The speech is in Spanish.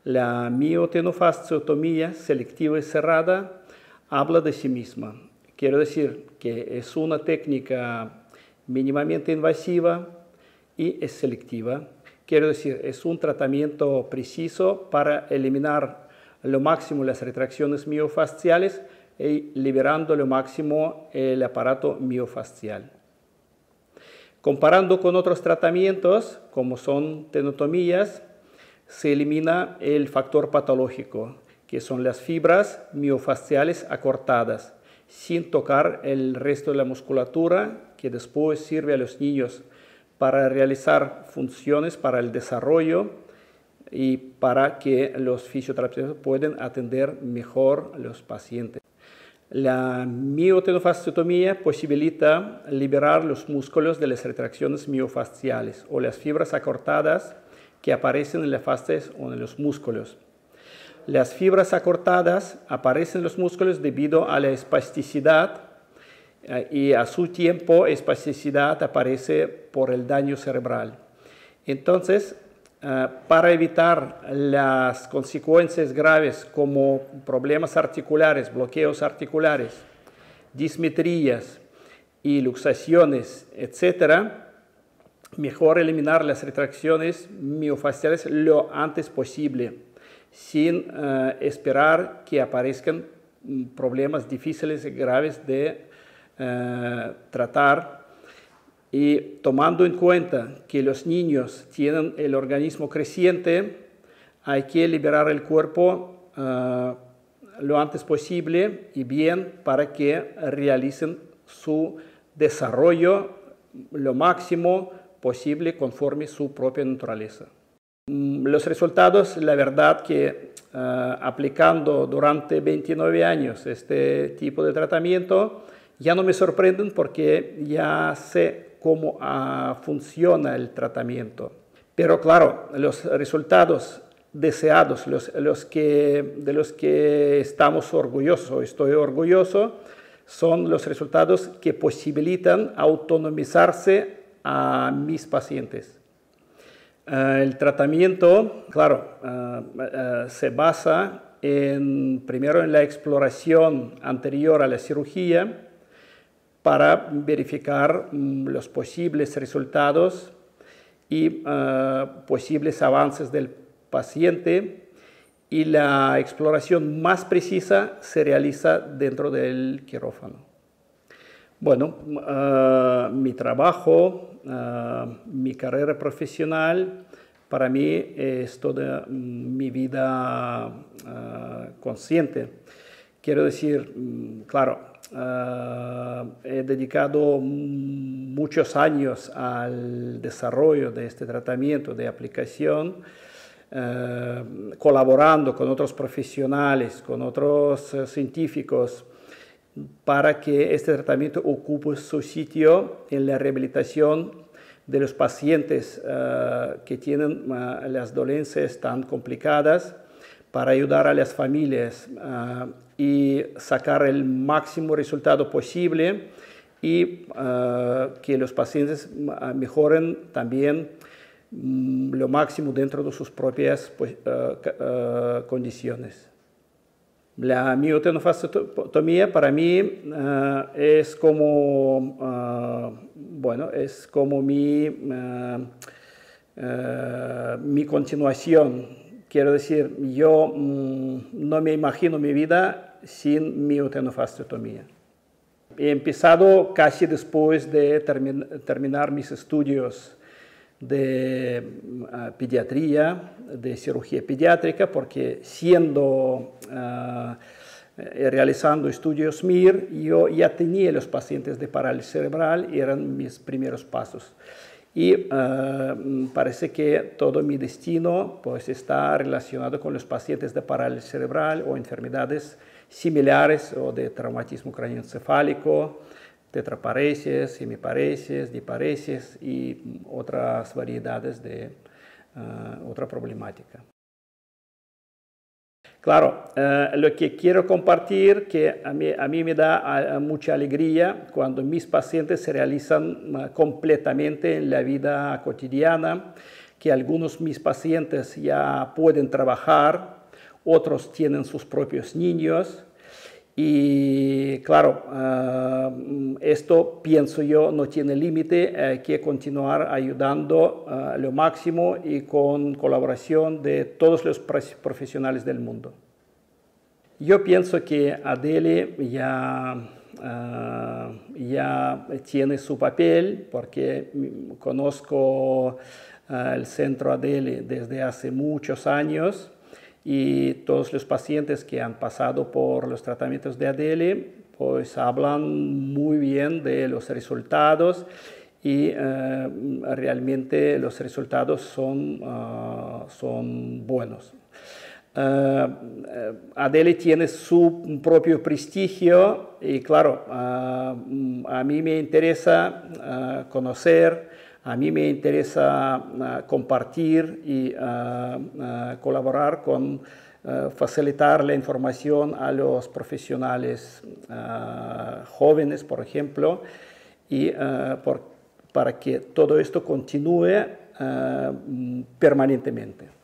La miotenofasciotomía selectiva y cerrada habla de sí misma. Quiero decir que es una técnica mínimamente invasiva y es selectiva. Quiero decir, es un tratamiento preciso para eliminar lo máximo las retracciones miofasciales y liberando lo máximo el aparato miofascial. Comparando con otros tratamientos, como son tenotomías, se elimina el factor patológico, que son las fibras miofasciales acortadas, sin tocar el resto de la musculatura que después sirve a los niños para realizar funciones para el desarrollo y para que los fisioterapeutas puedan atender mejor a los pacientes. La miotenofasciotomía posibilita liberar los músculos de las retracciones miofasciales o las fibras acortadas que aparecen en las fascias o en los músculos. Las fibras acortadas aparecen en los músculos debido a la espasticidad y a su tiempo espasticidad aparece por el daño cerebral. Entonces, para evitar las consecuencias graves como problemas articulares, bloqueos articulares, dismetrías y luxaciones, etc., mejor eliminar las retracciones miofasciales lo antes posible, sin esperar que aparezcan problemas difíciles y graves de tratar. Y tomando en cuenta que los niños tienen el organismo creciente, hay que liberar el cuerpo lo antes posible y bien para que realicen su desarrollo lo máximo posible conforme su propia naturaleza. Los resultados, la verdad que aplicando durante 29 años este tipo de tratamiento, ya no me sorprenden porque ya sé cómo funciona el tratamiento. Pero claro, los resultados deseados, de los que estamos orgullosos, estoy orgulloso, son los resultados que posibilitan autonomizarse a mis pacientes. El tratamiento, claro, se basa primero en la exploración anterior a la cirugía para verificar los posibles resultados y posibles avances del paciente, y la exploración más precisa se realiza dentro del quirófano. Bueno, mi trabajo, mi carrera profesional, para mí es toda mi vida consciente. Quiero decir, claro, he dedicado muchos años al desarrollo de este tratamiento de aplicación, colaborando con otros profesionales, con otros científicos, para que este tratamiento ocupe su sitio en la rehabilitación de los pacientes que tienen las dolencias tan complicadas, para ayudar a las familias y sacar el máximo resultado posible y que los pacientes mejoren también lo máximo dentro de sus propias condiciones. La miotenofasciotomía para mí es como, es como mi continuación. Quiero decir, yo no me imagino mi vida sin miotenofasciotomía. He empezado casi después de terminar mis estudios de pediatría, de cirugía pediátrica, porque realizando estudios MIR, yo ya tenía los pacientes de parálisis cerebral y eran mis primeros pasos. Y parece que todo mi destino pues, está relacionado con los pacientes de parálisis cerebral o enfermedades similares o de traumatismo craneoencefálico, tetraparesis, hemiparesis, diparesis y otras variedades de otra problemática. Claro, lo que quiero compartir, que a mí me da mucha alegría cuando mis pacientes se realizan completamente en la vida cotidiana, que algunos de mis pacientes ya pueden trabajar, otros tienen sus propios niños. Y claro, esto pienso yo no tiene límite, que continuar ayudando lo máximo y con colaboración de todos los profesionales del mundo. Yo pienso que Adele ya tiene su papel porque conozco el centro Adele desde hace muchos años. Y todos los pacientes que han pasado por los tratamientos de Adele, pues hablan muy bien de los resultados y realmente los resultados son buenos. Adele tiene su propio prestigio y claro, a mí me interesa conocer. A mí me interesa compartir y colaborar con facilitar la información a los profesionales jóvenes, por ejemplo, y para que todo esto continúe permanentemente.